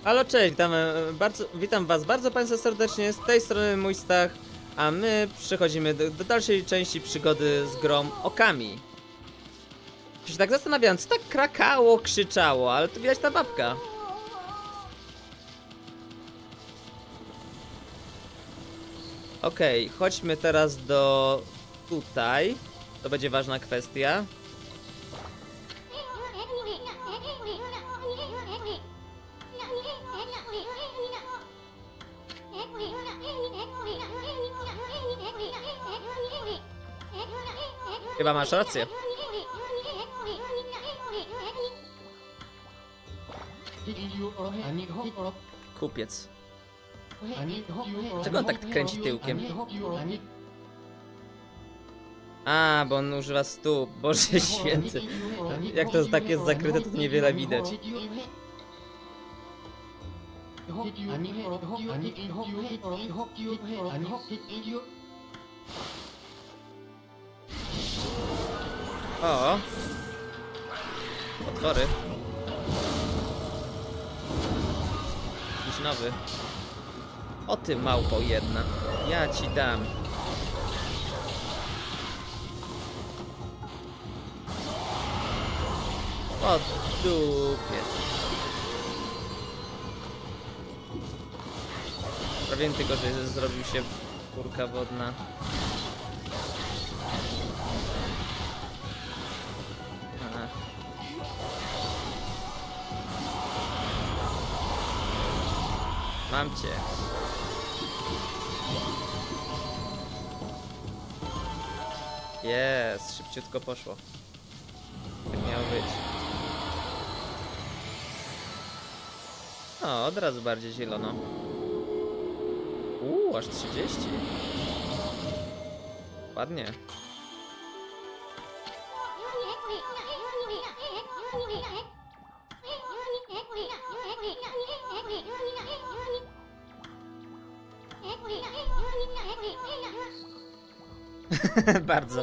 Halo, cześć, witam was bardzo państwa serdecznie, z tej strony mój Stach, a my przechodzimy do dalszej części przygody z grą Okami. Się tak zastanawiałem, co tak krakało, krzyczało, ale tu widać ta babka. Okej, chodźmy teraz do tutaj, to będzie ważna kwestia. Chyba masz rację. Kupiec. Czego on tak kręci tyłkiem? A, bo on używa stóp. Boże święty. Jak to tak jest zakryte, to niewiele widać. O! Potwory. Jakiś nowy. O ty małpo jedna. Ja ci dam. O dupie. Prawie tylko, że zrobił się kurka wodna. Aha. Mam cię. Jest, szybciutko poszło. Tak miało być. O, od razu bardziej zielono. Aż 30. Ładnie. Bardzo.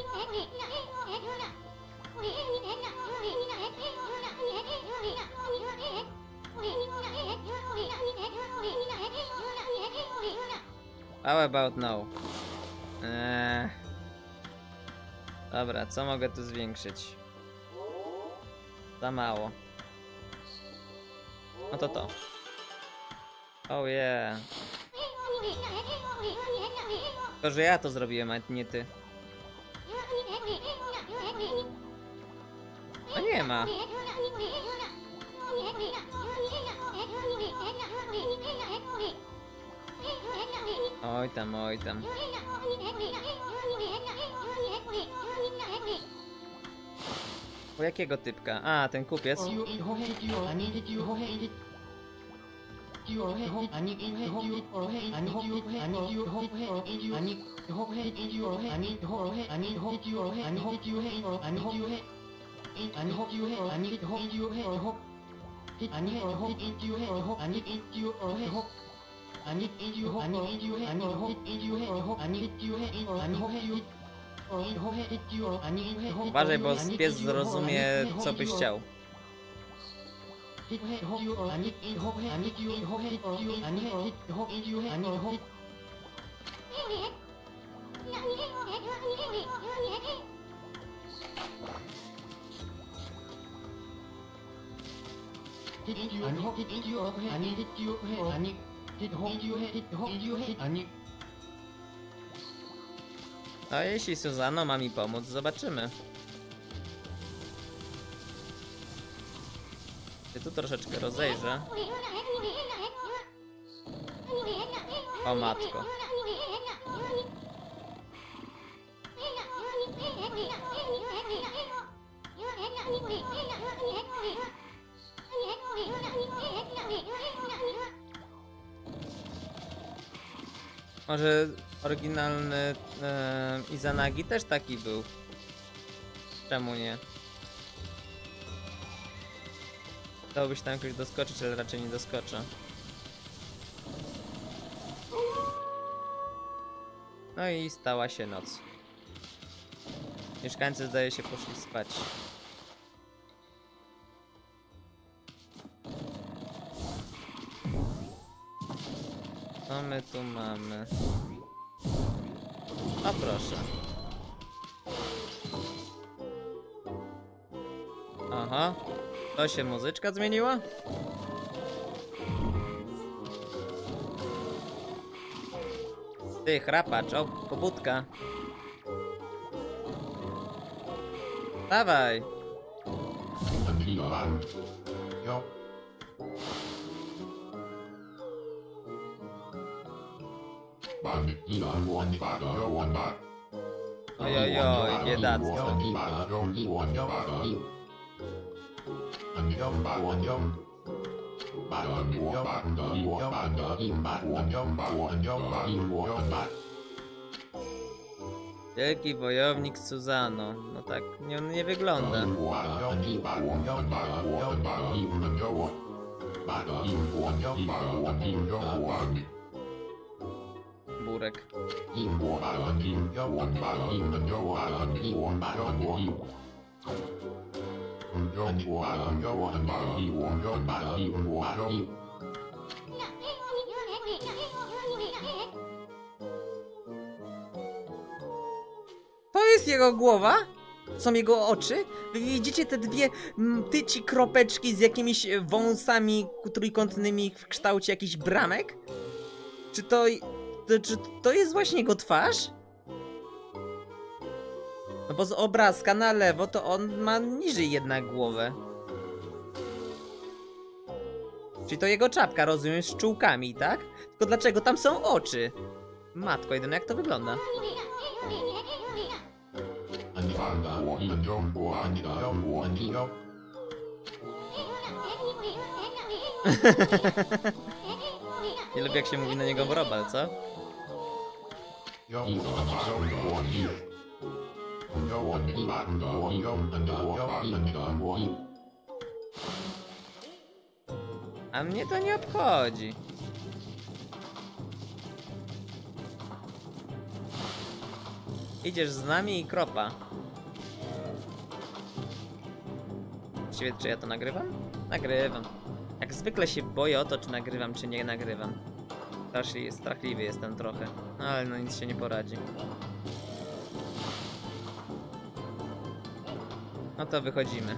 How about now? Dobra, co mogę tu zwiększyć? Za mało. No to. Oh yeah. To, że ja to zrobiłem, a nie ty. No nie ma. Oj tam, oj tam. O jakiego typka? A, ten kupiec. Uważaj, bo pies zrozumie, co byś chciał. No jeśli Suzano ma mi pomóc, zobaczymy. Się tu troszeczkę rozejrzę. O matko. Może oryginalny Izanagi też taki był. Czemu nie? Dałoby się tam jakoś doskoczyć, ale raczej nie doskoczę. No i stała się noc. Mieszkańcy, zdaje się, poszli spać. Co my tu mamy? O proszę. Aha. To się muzyczka zmieniła? Ty, chrapacz, o, pobudka. Dawaj. Ojojoj, biedactwo. Wielki wojownik Susano. No tak, nie wygląda. Burek. To jest jego głowa? Są jego oczy? Wy widzicie te dwie tyci kropeczki z jakimiś wąsami trójkątnymi w kształcie jakichś bramek? Czy to jest właśnie jego twarz? No bo z obrazka na lewo to on ma niżej jednak głowę. Czyli to jego czapka, rozumiem, z czułkami, tak? Tylko dlaczego tam są oczy? Matko jedyna, jak to wygląda? Nie lubię, jak się mówi na niego Brobal, co? A mnie to nie obchodzi. Idziesz z nami i kropa. Właściwie, czy ja to nagrywam? Nagrywam. Jak zwykle się boję o to, czy nagrywam, czy nie nagrywam. Strachliwy jestem trochę, ale no nic się nie poradzi. No to wychodzimy.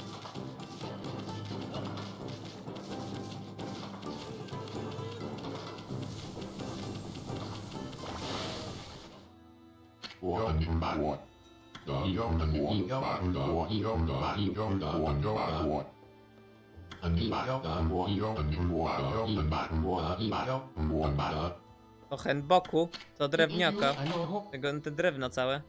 O Henboku, to drewniaka. Te drewno całe.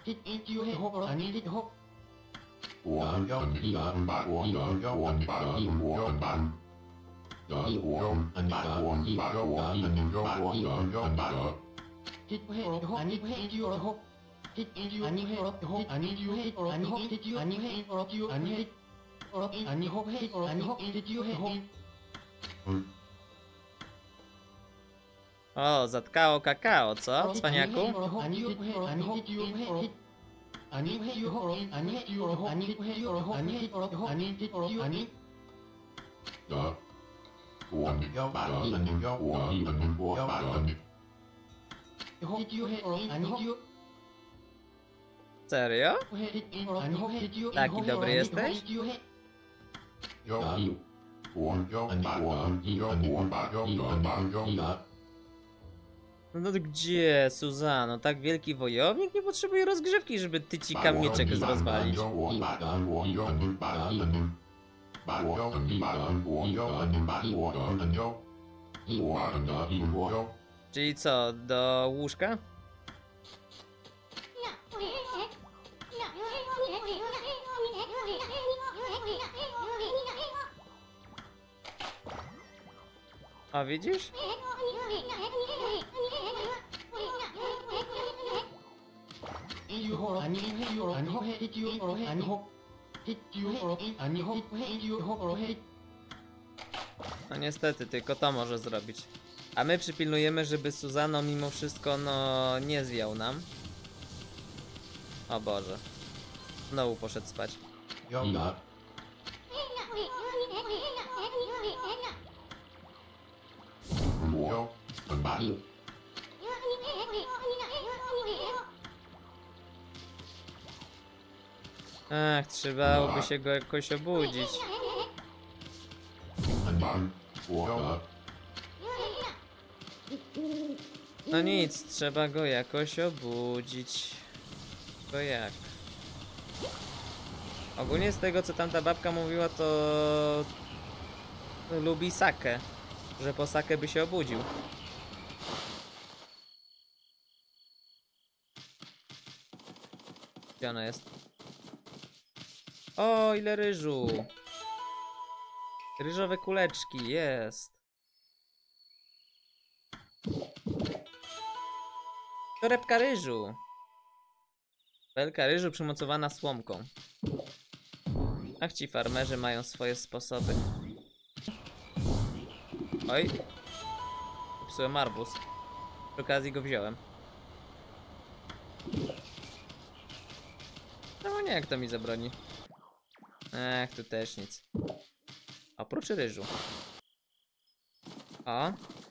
O, zatkało kakao, co, cwaniaku? Serio? Taki dobry jesteś? No to gdzie, Susano? Tak wielki wojownik nie potrzebuje rozgrzewki, żeby tyci kamyczek rozwalić. Czyli co, do łóżka? A widzisz? No niestety, tylko to może zrobić. A my przypilnujemy, żeby Susano mimo wszystko, no, nie zwiał nam. O Boże. Znowu poszedł spać. Ach, trzeba by się go jakoś obudzić. No nic, trzeba go jakoś obudzić. To jak? Ogólnie z tego, co tamta babka mówiła, to lubi sakę. Że po sakę by się obudził. Gdzie ona jest? O, ile ryżu! Ryżowe kuleczki, jest. Torebka ryżu. Belka ryżu przymocowana słomką. Ach, ci farmerzy mają swoje sposoby. Oj. Popsułem arbuz. Przy okazji go wziąłem. No nie, jak to mi zabroni. Ech, tu też nic. Oprócz ryżu. O.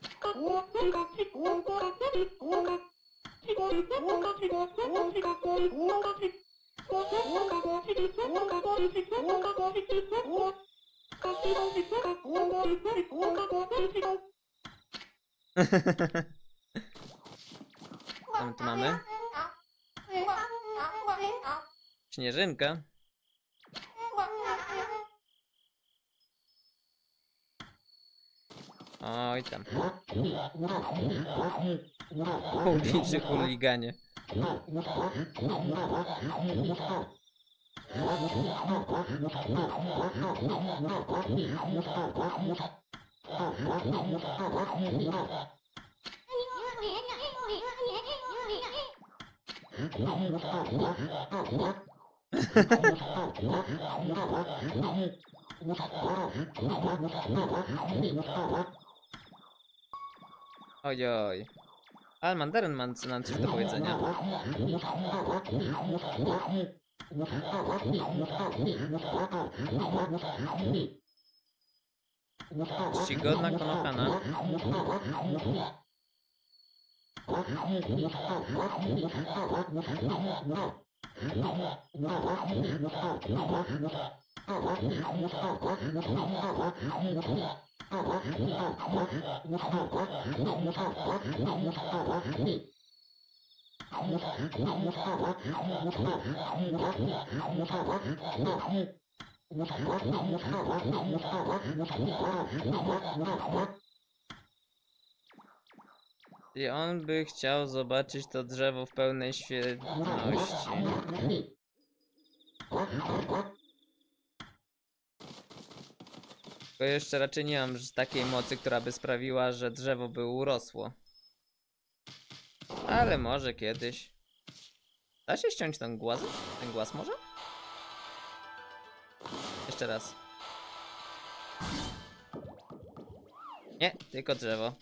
Co my tu mamy? Śnieżynka. Oj tam. Publiczny chuliganie. Ojoj. Ale mandaryn ma nam coś do powiedzenia. Czcigodna Konohana. I on by chciał zobaczyć to drzewo w pełnej świetności. Tylko jeszcze raczej nie mam takiej mocy, która by sprawiła, że drzewo by urosło. Ale może kiedyś. Da się ściąć ten głaz może? Jeszcze raz. Nie, tylko drzewo.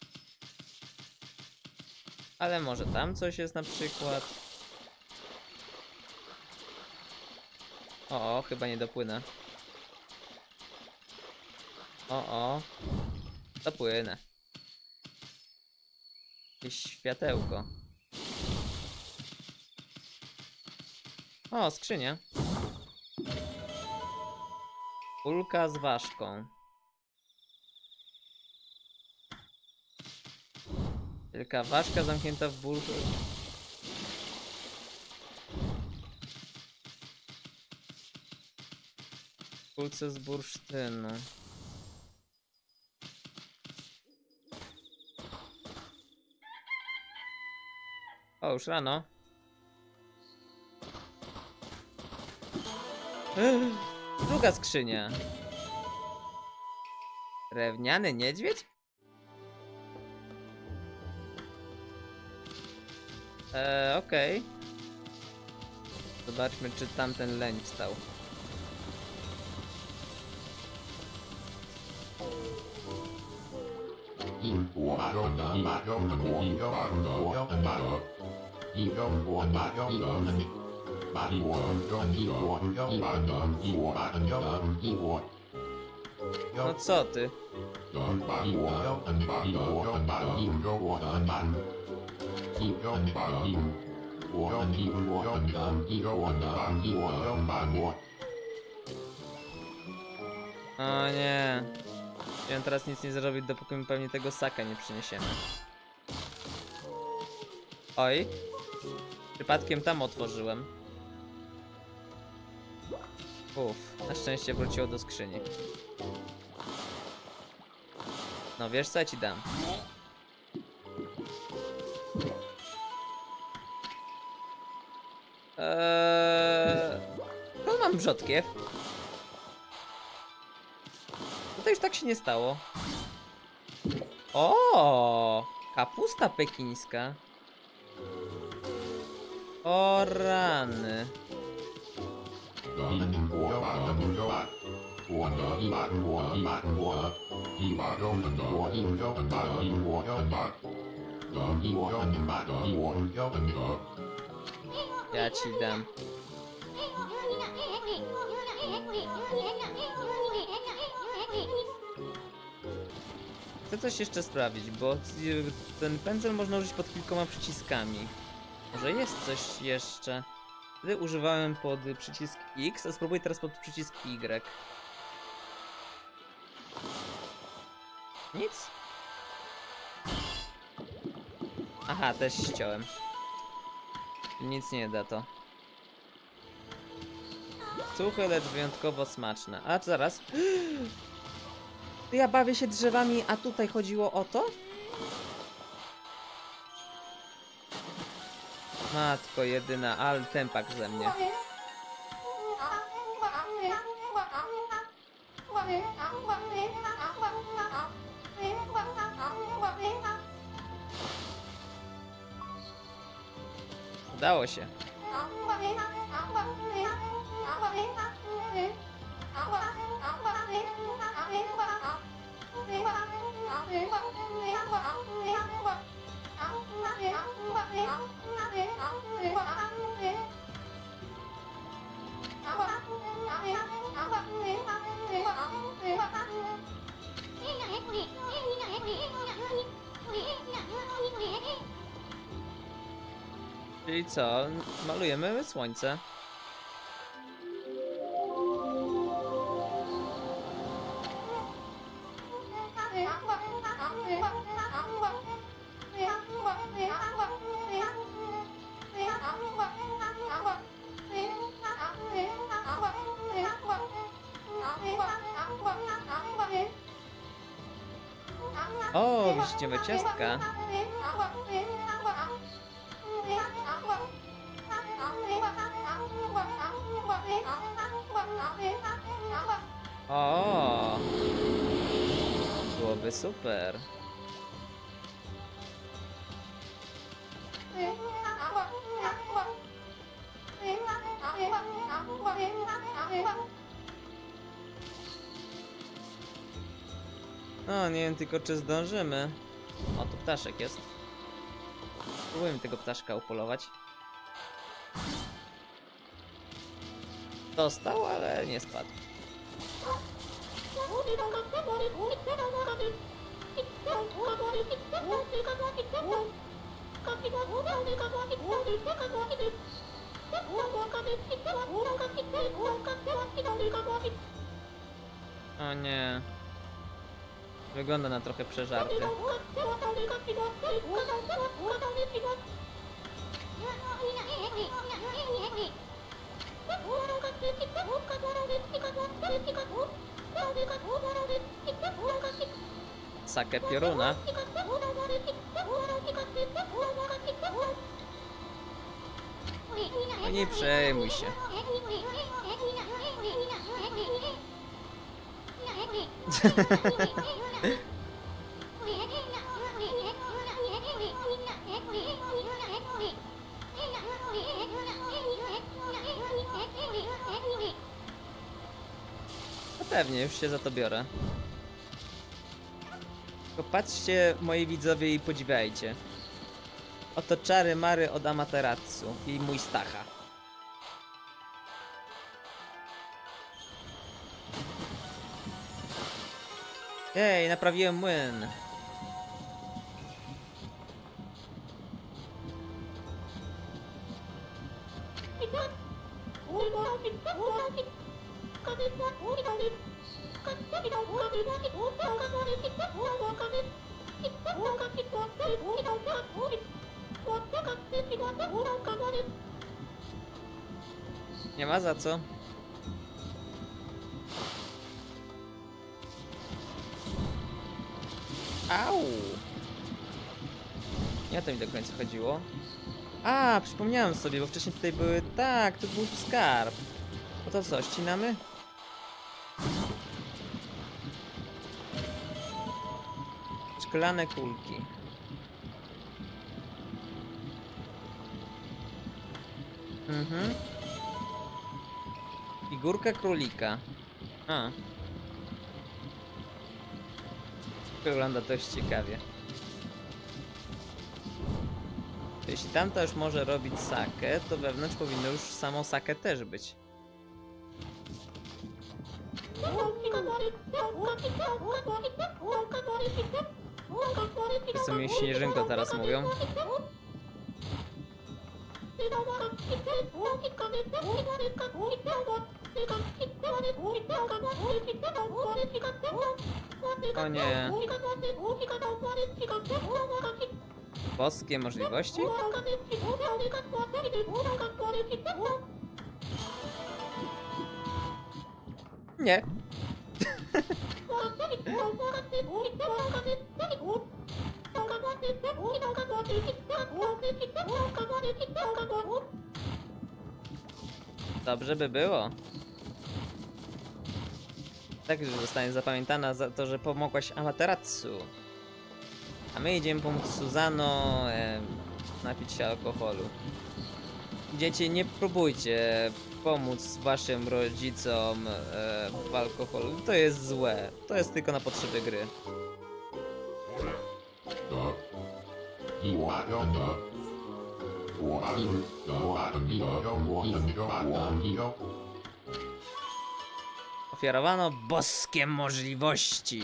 Ale może tam coś jest na przykład. O, chyba nie dopłynę. O, dopłynę. Jakieś światełko. O, skrzynia. Kulka z ważką. Wielka ważka zamknięta w bulku. Kulce z bursztynu. O, już rano. Druga skrzynia. Drewniany niedźwiedź? Okej. Zobaczmy, czy tamten leń wstał. No co ty? O nie. Chciałem teraz nic nie zrobić, dopóki my pewnie tego saka nie przyniesiemy. Oj. Przypadkiem tam otworzyłem. Uff, na szczęście wróciło do skrzyni. No wiesz co, ja ci dam. No mam brzodkiew. Tutaj już tak się nie stało. O, kapusta pekińska. O rany. Ja ci dam. Chcę coś jeszcze sprawdzić, bo ten pędzel można użyć pod kilkoma przyciskami. Może jest coś jeszcze. Wtedy używałem pod przycisk X, a spróbuję teraz pod przycisk Y. Nic? Aha, też ściąłem. Nic nie da to. Suche, lecz wyjątkowo smaczne. A zaraz. Ja bawię się drzewami, a tutaj chodziło o to? Matko jedyna, ale tempak ze mnie. Udało się. Czyli co? Malujemy słońce. O, wiśniowe ciastka. O, byłoby super. O, nie wiem tylko czy zdążymy. O, tu ptaszek jest. Spróbujmy tego ptaszka upolować. Dostał, ale nie spadł. O nie. Wygląda na trochę przeżarty. Sakę pioruna. No nie przejmuj się. No pewnie, już się za to biorę. Tylko patrzcie, moi widzowie, i podziwiajcie. Oto czary mary od Amaterasu i mój Stacha. Ej, naprawiłem młyn. Nie ma za co. Au! Nie o to mi do końca chodziło. A, przypomniałem sobie, bo wcześniej tutaj były... Tak, tu był skarb. No to co, ścinamy? Szklane kulki. Mhm. Figurka królika. A. Wygląda dość ciekawie. Jeśli tamta już może robić sakę, to wewnątrz powinno już samo sakę też być. W sumie śnieżynko teraz mówią. O nie. Boskie możliwości? Nie. Dobrze by było. Także zostanie zapamiętana za to, że pomogłaś Amaterasu. A my idziemy pomóc Suzano napić się alkoholu. Dzieci, nie próbujcie pomóc waszym rodzicom w alkoholu. To jest złe. To jest tylko na potrzeby gry. Ofiarowano boskie możliwości.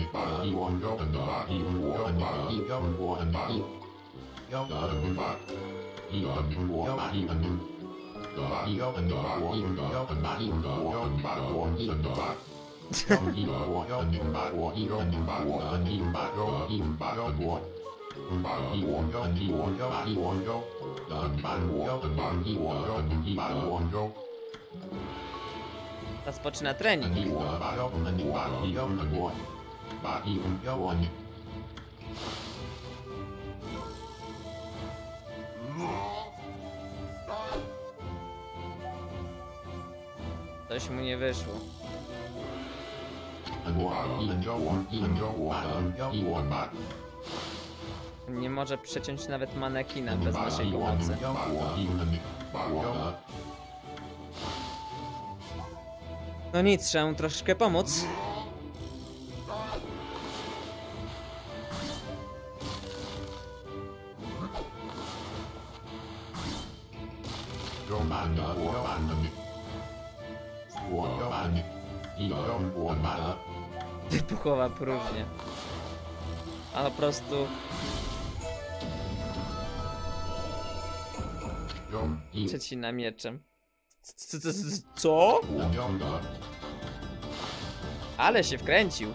Rozpoczyna trening. Coś mu nie wyszło. Nie może przeciąć nawet manekina bez naszej pomocy. No nic, trzeba mu troszeczkę pomóc. Wybuchowa próżnia. A po prostu... Przecina mieczem. Co? Ale się wkręcił.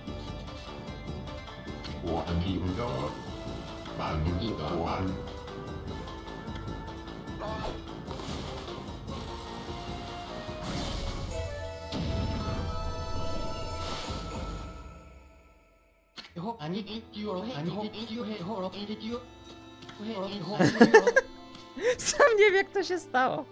Sam nie wie, jak to się stało.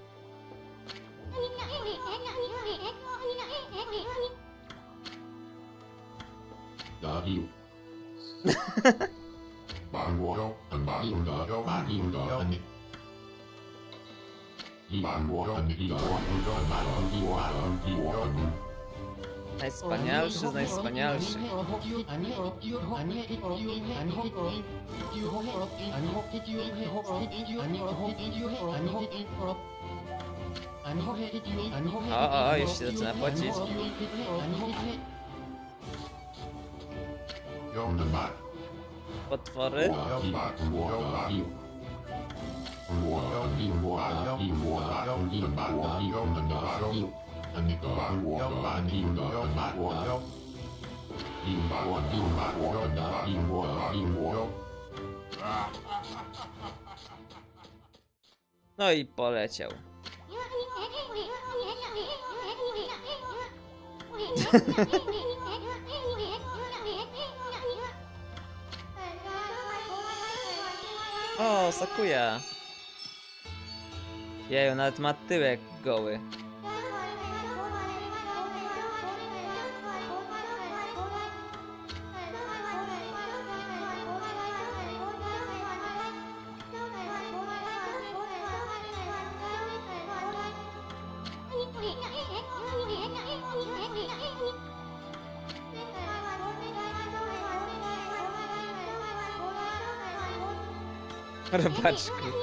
Najwspanialszy z najwspanialszych. O, już się zaczyna płacić. Potwory. No i poleciał. O, Sakuya. Jeju, nawet ma tyłek goły. Robaczku.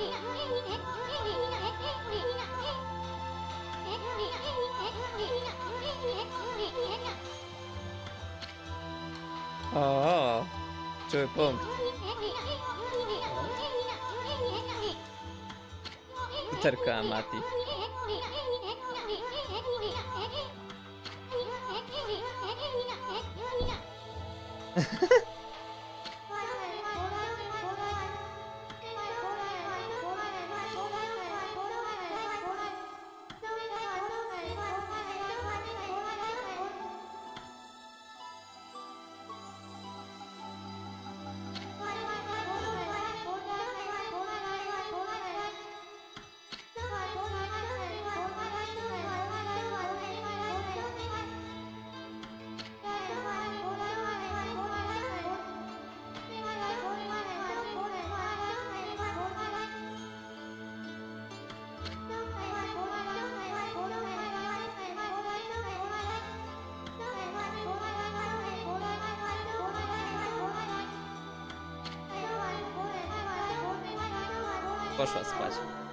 O, czuły punkt. Literka Mati. Poszła spać.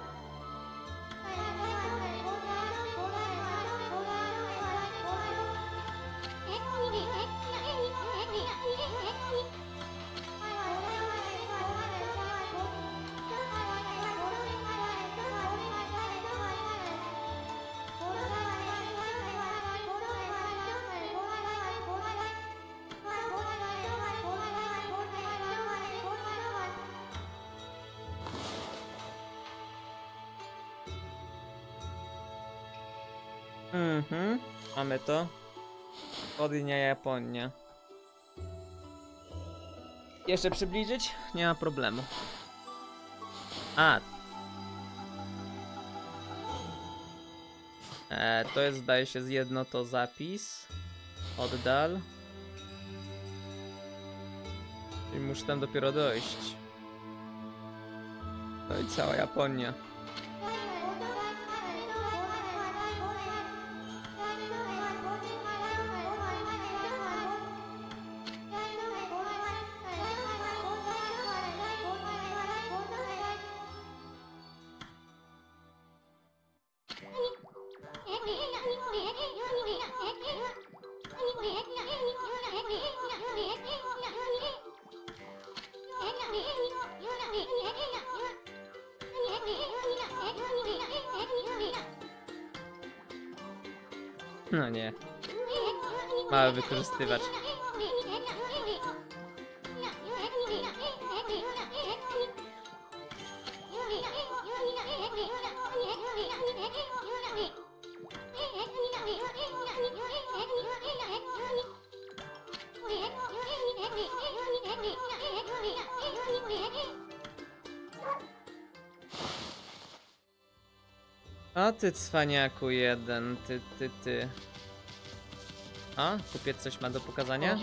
Mamy to. Południa Japonia. Jeszcze przybliżyć? Nie ma problemu. A. To jest, zdaje się, z jedno to zapis. Oddal. I muszę tam dopiero dojść. No i cała Japonia. No nie. Mały wykorzystywacz. O ty cwaniaku jeden, ty. A? Kupiec coś ma do pokazania?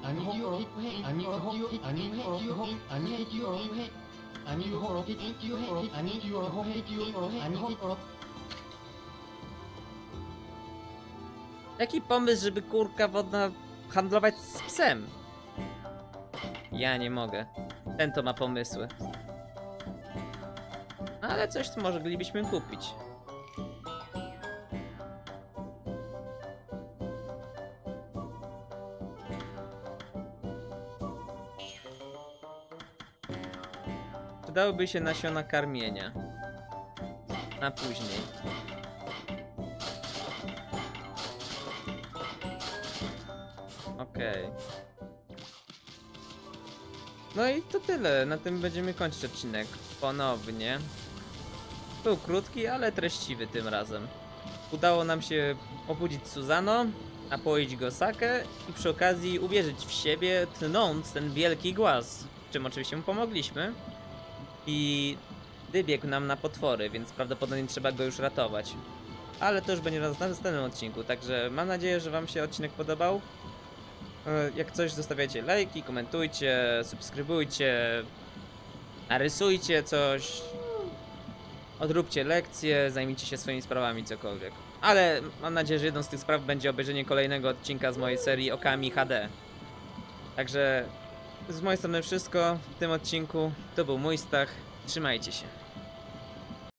Jaki pomysł, żeby kurka wodna handlować z psem? Ja nie mogę. Ten to ma pomysły. Ale coś tu moglibyśmy kupić. przydałyby się nasiona karmienia. Na później. Okej. No i to tyle. Na tym będziemy kończyć odcinek. Ponownie. Był krótki, ale treściwy tym razem. Udało nam się obudzić Susano, napoić go sake i przy okazji uwierzyć w siebie, tnąc ten wielki głaz, w czym oczywiście mu pomogliśmy. I wybiegł nam na potwory, więc prawdopodobnie trzeba go już ratować. Ale to już będzie na następnym odcinku, także mam nadzieję, że wam się odcinek podobał. Jak coś, zostawiajcie lajki, komentujcie, subskrybujcie, narysujcie coś, odróbcie lekcje, zajmijcie się swoimi sprawami, cokolwiek. Ale mam nadzieję, że jedną z tych spraw będzie obejrzenie kolejnego odcinka z mojej serii Okami HD. Także z mojej strony wszystko w tym odcinku. To był mój Stach. Trzymajcie się.